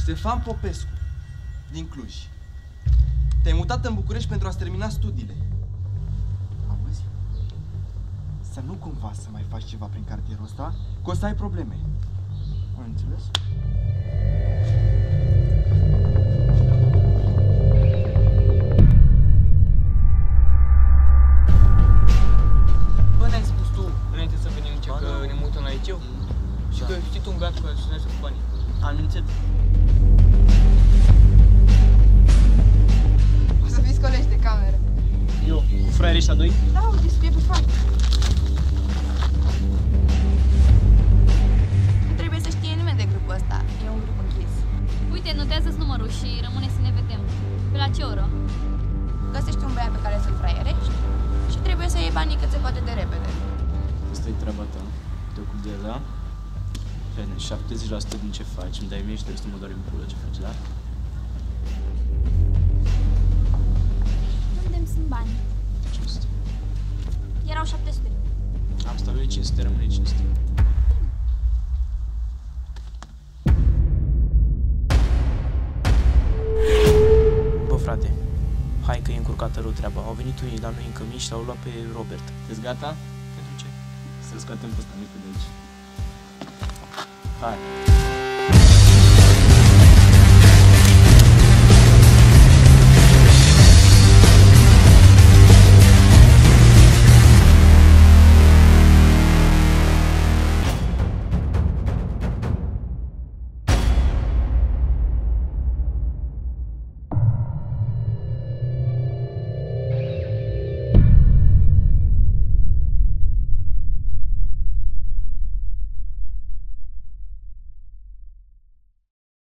Ștefan Popescu, din Cluj. Te-ai mutat în București pentru a-ți termina studiile. Auzi? Să nu cumva să mai faci ceva prin cartierul ăsta, că o să ai probleme. Ai înțeles? Bă, ne-ai spus tu, înainte să venim aici, că ne mutăm la liceu? Și că știi tu un băiat care sunează cu banii. Am mințit. O să fiți colegi de cameră. Eu, cu fraierii ăștia doi? Da, uite, să fie pe față. Nu trebuie să știe nimeni de grupul ăsta. E un grup închis. Uite, notează-ți numărul și rămâne să ne vedem. Pe la ce oră? Găsești un băiat pe care să-l fraierești și trebuie să iei banii cât se poate de repede. Asta e treaba ta. Te ocupi de ea. 70% din ce faci, îmi dai mie și de restul mă doare în pulă ce faci, da? Unde-mi sunt bani? 500. Erau 700. Am stabilit 500, rămâne 500. Bă, frate, hai că e încurcată rău treaba. Au venit unii la noi în cămin și l-au luat pe Robert. Ești gata? Pentru ce? Să-l scoatem pe ăsta mică de aici. Hai.